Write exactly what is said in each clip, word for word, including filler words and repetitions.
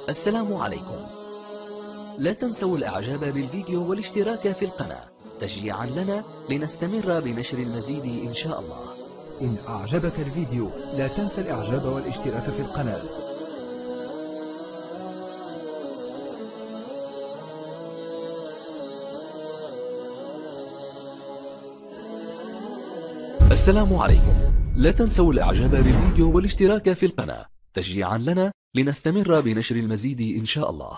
السلام عليكم. لا تنسوا الاعجاب بالفيديو والاشتراك في القناة تشجيعا لنا لنستمر بنشر المزيد ان شاء الله. إن أعجبك الفيديو لا تنسى الإعجاب والاشتراك في القناة. السلام عليكم. لا تنسوا الاعجاب بالفيديو والاشتراك في القناة تشجيعا لنا لنستمر بنشر المزيد ان شاء الله.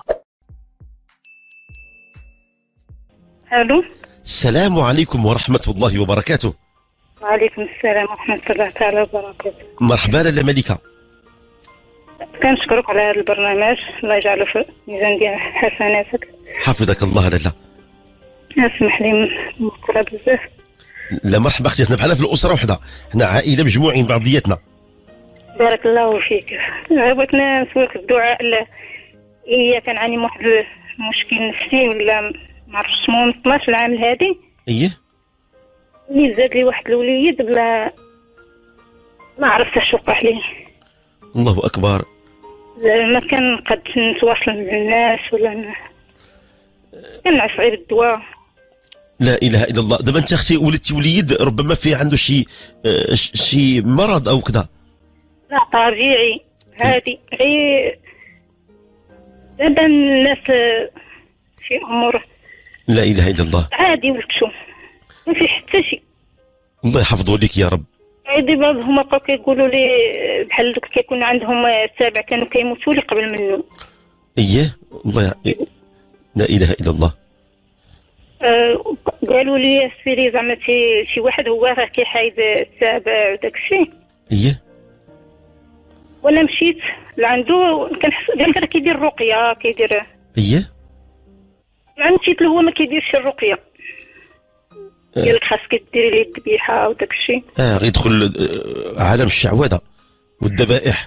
الو. السلام عليكم ورحمة الله وبركاته. وعليكم السلام ورحمة الله تعالى وبركاته. مرحبا لاله ملكة. كنشكرك على هذا البرنامج، الله يجعله في ميزان ديال حسناتك. حفظك الله لاله. اسمح لي مقصرة بزاف. لا مرحبا اختي، حنا بحالنا في الأسرة وحدة، حنا عائلة مجموعين بعضياتنا. بارك الله فيك. بغيتنا نسولك الدعاء. هي كنعاني من واحد المشكل نفسي ولا ما عرفتش شنو، من اثناش العام هادي. ايه اللي زاد لي واحد الوليد بلا ما عرفت اش وقع لي. الله أكبر. ما كنقدش نتواصل مع الناس ولا ن... كنعس غير الدواء. لا إله إلا الله. دابا أنت أختي ولدتي وليد ربما في عنده شي آه شي مرض أو كذا. لا طبيعي هادي غير دابا الناس في امور. لا إله إلا الله. عادي ولدتو ما في حتى شي. الله يحفظه لك يا رب. دابا هما بقاو كيقولوا لي بحال دوك كيكون عندهم السابع كانوا كيموتوا لي قبل منه. اييه الله ي... لا اله الا الله. أه قالوا لي سيري زعما شي واحد هو راه كيحايد السابع وداك الشيء. اييه. وانا مشيت لعندو كنحس قال لي راه كيدير الرقيه كيدير. اييه. عند مشيت له هو ما كيديرش الرقيه. قال لك خاصك ديري لي الذبيحه وداك الشيء. اه غيدخل عالم الشعوذه والذبائح.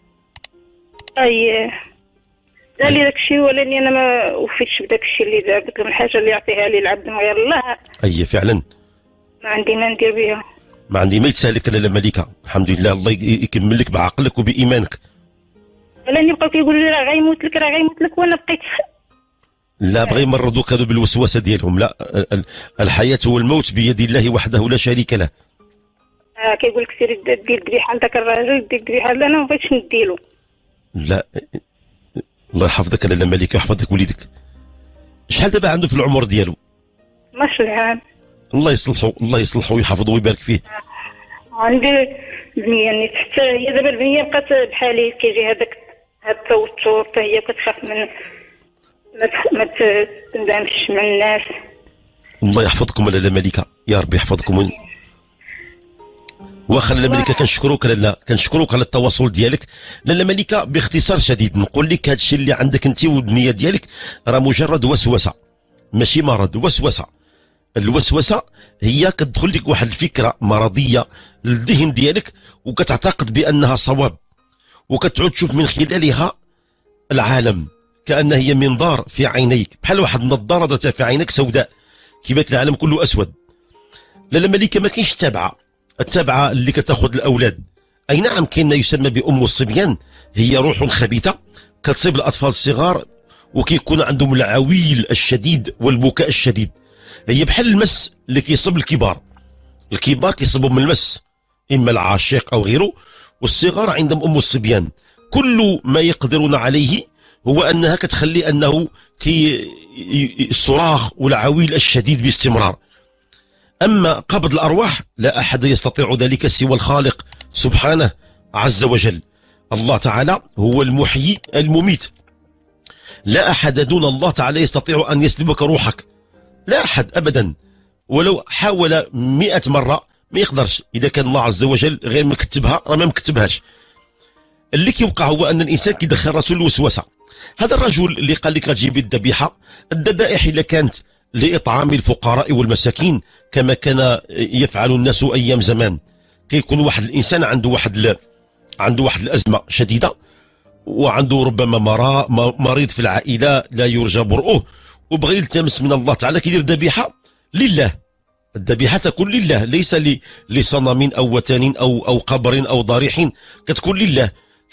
اي قال لي داك الشيء، ولكن انا ما وفيتش بداك الشيء اللي دار. قلت لهم الحاجه اللي يعطيها لي العبد من غير الله. اي فعلا. ما عندي ما ندير بها. ما عندي ما يتسالك لاله ملكه. الحمد لله الله يكمل لك بعقلك وبايمانك. ولكن يبقاو كيقولوا لي راه غيموت لك راه غيموت لك، وانا بقيت. لا بغى يمرضوك هذو بالوسوسه ديالهم. لا، الحياه والموت بيد الله وحده لا شريك له. اه كيقول لك سيري دير الذبيحه لذاك الراجل، دير الذبيحه. انا ما بغيتش نديرو. لا الله يحفظك لاله ملكه ويحفظك وليدك. شحال دابا عنده في العمر ديالو؟ اثناش عام. الله يصلحه الله يصلحه ويحفظه ويبارك فيه. عندي بنيه نيت حتى هي دابا البنيه بقات بحالي، كيجي هذاك هاد التوتر حتى هي كتخاف من ما تندمش مع الناس. الله يحفظكم لاله ملكه، يا رب يحفظكم. واخا لاله ملكه كنشكروك لاله، كنشكروك على التواصل ديالك. لاله ملكه باختصار شديد نقول لك هذا الشيء اللي عندك انت والبنيه ديالك راه مجرد وسوسه، ماشي مرض، وسوسه. الوسوسه هي كتدخل لك واحد الفكره مرضيه للذهن ديالك وكتعتقد بانها صواب، وكتعود تشوف من خلالها العالم كأنها هي منظار في عينيك، بحال واحد النظاره درتها في عينك سوداء كيبان العالم كله اسود. لاله ملكه ما كاينش التابعه، التابعه اللي كتاخذ الاولاد. اي نعم كاين ما يسمى بام الصبيان، هي روح خبيثه كتصيب الاطفال الصغار وكيكون عندهم العويل الشديد والبكاء الشديد. هي بحال المس اللي كيصيب الكبار، الكبار كيصيبهم من المس اما العاشق او غيره، والصغار عندهم ام الصبيان. كل ما يقدرون عليه هو انها كتخلي انه كي الصراخ والعويل الشديد باستمرار. اما قبض الارواح لا احد يستطيع ذلك سوى الخالق سبحانه عز وجل. الله تعالى هو المحيي المميت. لا احد دون الله تعالى يستطيع ان يسلبك روحك، لا احد ابدا، ولو حاول مئة مره ما يقدرش. اذا كان الله عز وجل غير مكتبها راه ما مكتبهاش. اللي كيوقع هو ان الانسان كيدخل راسو للوسوسه. هذا الرجل اللي قال لك غتجيبي الذبيحه، الذبائح الا كانت لاطعام الفقراء والمساكين كما كان يفعل الناس ايام زمان، كيكون واحد الانسان عنده واحد ل... عنده واحد الازمه شديده، وعنده ربما مريض في العائله لا يرجى برؤه، وبغى يلتمس من الله تعالى كيدير ذبيحه لله. الذبيحه تكون لله، ليس لصنم او وثن او او قبر او ضريح، كتكون لله.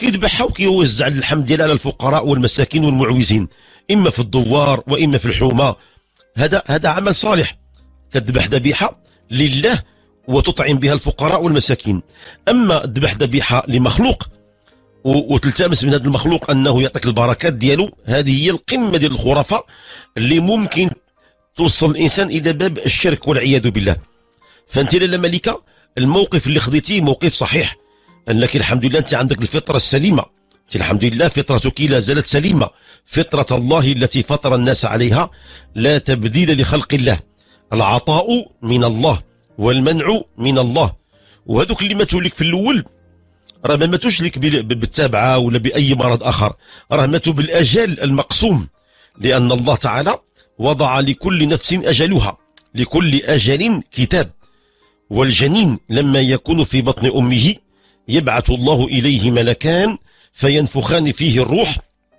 كيذبحها وكيوزع اللحم ديالها على الفقراء والمساكين والمعوزين، اما في الدوار واما في الحومه. هذا هذا عمل صالح، كتذبح ذبيحه لله وتطعم بها الفقراء والمساكين. اما تذبح ذبيحه لمخلوق وتلتمس من هذا المخلوق انه يعطيك البركات ديالو، هذه هي القمه ديال الخرافه اللي ممكن توصل الانسان الى باب الشرك والعياذ بالله. فانت لاله ملكه الموقف اللي خذيتيه موقف صحيح، انك الحمد لله انت عندك الفطره السليمه، انت الحمد لله فطرتك لا زالت سليمه، فطره الله التي فطر الناس عليها، لا تبديل لخلق الله، العطاء من الله والمنع من الله. وهذوك اللي ماتوا لك في الاول راه ما ماتوش لك بالتابعه ولا باي مرض اخر، راه ماتوا بالاجل المقسوم، لان الله تعالى وضع لكل نفس اجلها، لكل اجل كتاب. والجنين لما يكون في بطن امه يبعث الله اليه ملكان فينفخان فيه الروح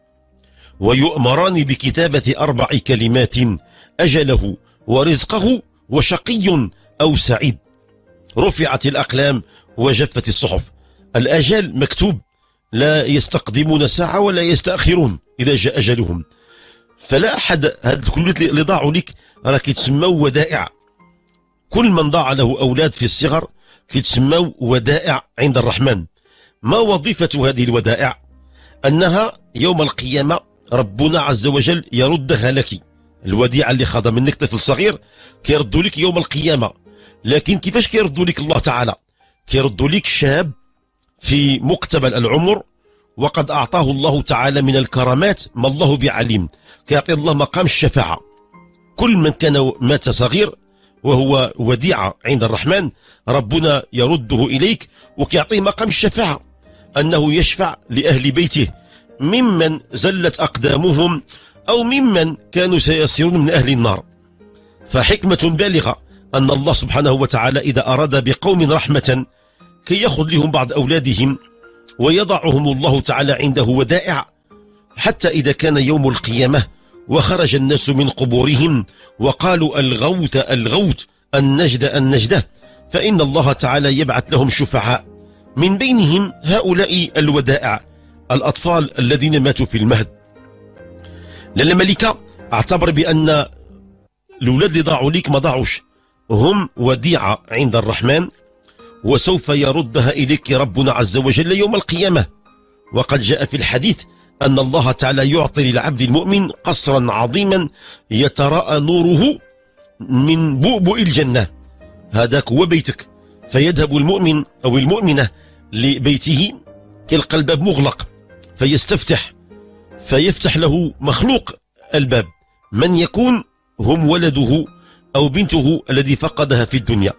ويؤمران بكتابه اربع كلمات: اجله ورزقه وشقي او سعيد. رفعت الاقلام وجفت الصحف، الأجل مكتوب، لا يستقدمون ساعة ولا يستأخرون إذا جاء أجلهم. فلا أحد، هاد الكليات اللي ضاعوا لك راه كيتسموا ودائع. كل من ضاع له أولاد في الصغر كيتسموا ودائع عند الرحمن. ما وظيفة هذه الودائع؟ أنها يوم القيامة ربنا عز وجل يردها لك. الوديعة اللي خاضها منك طفل صغير كيردوا لك يوم القيامة. لكن كيفاش كيردوا لك الله تعالى؟ كيردوا لك شاب في مقتبل العمر وقد أعطاه الله تعالى من الكرامات ما الله بعليم، كيعطي الله مقام الشفاعة. كل من كان مات صغير وهو وديعة عند الرحمن ربنا يرده إليك وكيعطيه مقام الشفاعة، أنه يشفع لأهل بيته ممن زلت أقدامهم أو ممن كانوا سيصيرون من أهل النار. فحكمة بالغة أن الله سبحانه وتعالى إذا أراد بقوم رحمة كي يأخذ لهم بعض أولادهم ويضعهم الله تعالى عنده ودائع، حتى إذا كان يوم القيامة وخرج الناس من قبورهم وقالوا الغوت الغوت النجد النجدة، فإن الله تعالى يبعث لهم شفعاء من بينهم هؤلاء الودائع، الأطفال الذين ماتوا في المهد. لأن ملكة اعتبر بأن الأولاد اللي ضاعوا ليك ما ضاعوش، هم وديعة عند الرحمن وسوف يردها إليك ربنا عز وجل يوم القيامة. وقد جاء في الحديث أن الله تعالى يعطي للعبد المؤمن قصرا عظيما يتراءى نوره من بؤبؤ الجنة، هذاك هو بيتك. فيذهب المؤمن أو المؤمنة لبيته يلقى الباب مغلق فيستفتح فيفتح له مخلوق الباب، من يكون؟ هم ولده أو بنته الذي فقدها في الدنيا.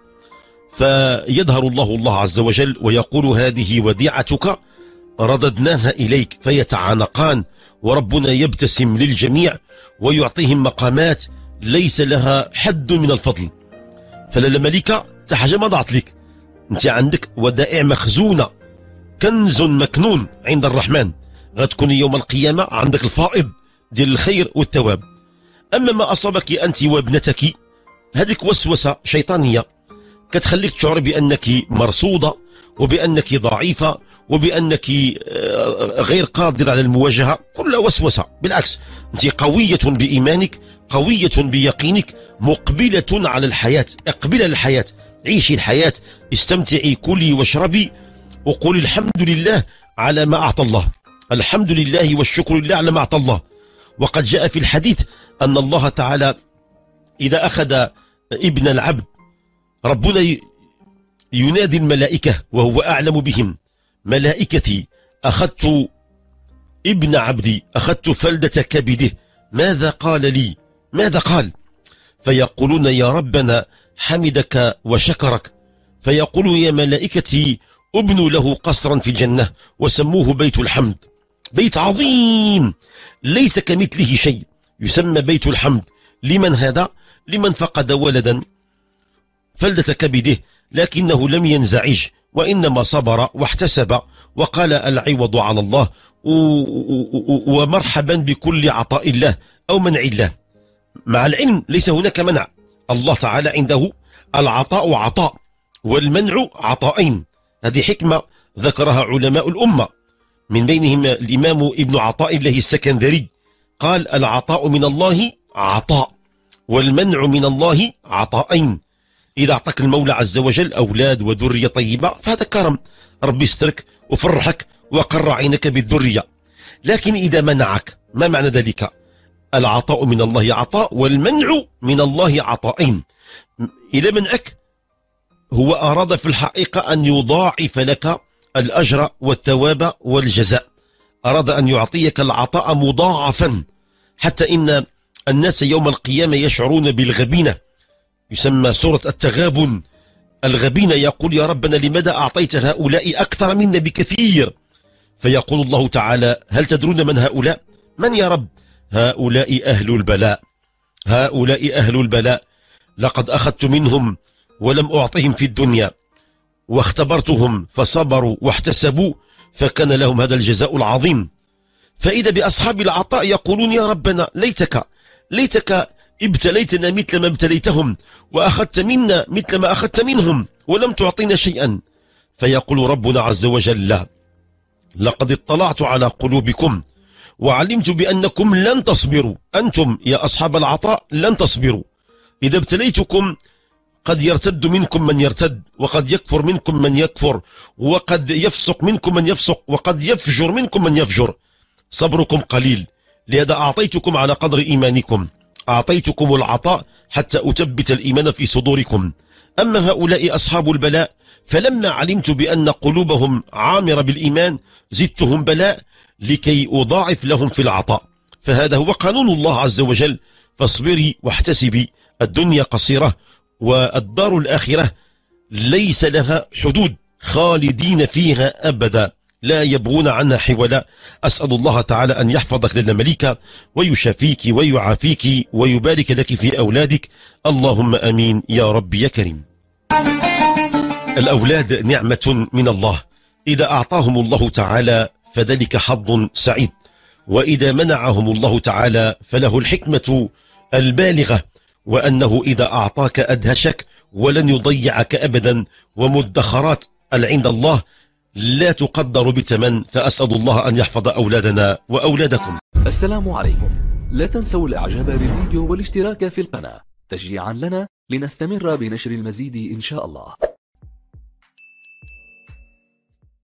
فيظهر الله الله عز وجل ويقول هذه وديعتك رددناها إليك، فيتعانقان وربنا يبتسم للجميع ويعطيهم مقامات ليس لها حد من الفضل. فلا ملكة حاجة ما ضاعت لك، انت عندك ودائع مخزونة، كنز مكنون عند الرحمن، غتكون يوم القيامة عندك الفائض ديال الخير والثواب. أما ما أصابك أنت وابنتك هذيك وسوسة شيطانية كتخليك تشعر بأنك مرصودة وبأنك ضعيفة وبأنك غير قادرة على المواجهة، كلها وسوسة. بالعكس أنت قوية بإيمانك، قوية بيقينك، مقبلة على الحياة، اقبل الحياة، عيشي الحياة، استمتعي، كلي واشربي وقولي الحمد لله على ما أعطى الله، الحمد لله والشكر لله على ما أعطى الله. وقد جاء في الحديث أن الله تعالى إذا أخذ ابن العبد ربنا ينادي الملائكة وهو أعلم بهم: ملائكتي أخذت ابن عبدي، أخذت فلدة كبده، ماذا قال لي؟ ماذا قال؟ فيقولون يا ربنا حمدك وشكرك. فيقول يا ملائكتي ابنوا له قصرا في الجنة وسموه بيت الحمد، بيت عظيم ليس كمثله شيء، يسمى بيت الحمد. لمن هذا؟ لمن فقد ولدا فلدة كبده لكنه لم ينزعج وإنما صبر واحتسب وقال العوض على الله ومرحبا بكل عطاء الله أو منع الله. مع العلم ليس هناك منع، الله تعالى عنده العطاء عطاء والمنع عطاءين. هذه حكمة ذكرها علماء الأمة، من بينهم الإمام ابن عطاء الله السكندري قال: العطاء من الله عطاء، والمنع من الله عطاءين. إذا أعطاك المولى عز وجل أولاد وذرية طيبة فهذا كرم، ربي يسترك وفرحك وقر عينك بالذرية. لكن إذا منعك، ما معنى ذلك؟ العطاء من الله عطاء، والمنع من الله عطاءين. إذا منعك هو أراد في الحقيقة أن يضاعف لك الأجر والثواب والجزاء، أراد أن يعطيك العطاء مضاعفا، حتى إن الناس يوم القيامة يشعرون بالغبينة، يسمى سورة التغابن. الغبينة يقول: يا ربنا لماذا أعطيت هؤلاء أكثر منا بكثير؟ فيقول الله تعالى: هل تدرون من هؤلاء؟ من يا رب؟ هؤلاء أهل البلاء، هؤلاء أهل البلاء، لقد أخذت منهم ولم أعطهم في الدنيا، واختبرتهم فصبروا واحتسبوا فكان لهم هذا الجزاء العظيم. فإذا بأصحاب العطاء يقولون: يا ربنا ليتك ليتك ابتليتنا مثل ما ابتليتهم، وأخذت منا مثل ما أخذت منهم، ولم تعطينا شيئا. فيقول ربنا عز وجل: لا، لقد اطلعت على قلوبكم وعلمت بأنكم لن تصبروا، أنتم يا أصحاب العطاء لن تصبروا. إذا ابتليتكم قد يرتد منكم من يرتد، وقد يكفر منكم من يكفر، وقد يفسق منكم من يفسق، وقد يفجر منكم من يفجر. صبركم قليل، لهذا أعطيتكم على قدر إيمانكم، أعطيتكم العطاء حتى أثبت الإيمان في صدوركم. أما هؤلاء أصحاب البلاء فلما علمت بأن قلوبهم عامرة بالإيمان زدتهم بلاء لكي أضاعف لهم في العطاء. فهذا هو قانون الله عز وجل: فاصبري واحتسبي، الدنيا قصيرة والدار الآخرة ليس لها حدود، خالدين فيها أبدا، لا يبغون عنها حولا. أسأل الله تعالى أن يحفظك لنا مليكة، ويشافيك ويعافيك ويبارك لك في أولادك، اللهم أمين يا رب يا كريم. الأولاد نعمة من الله، إذا أعطاهم الله تعالى فذلك حظ سعيد، وإذا منعهم الله تعالى فله الحكمة البالغة، وأنه إذا أعطاك أدهشك ولن يضيعك أبدا، ومدخرات عند الله لا تقدر بثمن. فأسأل الله أن يحفظ أولادنا وأولادكم. السلام عليكم، لا تنسوا الإعجاب بالفيديو والاشتراك في القناة تشجيعا لنا لنستمر بنشر المزيد إن شاء الله.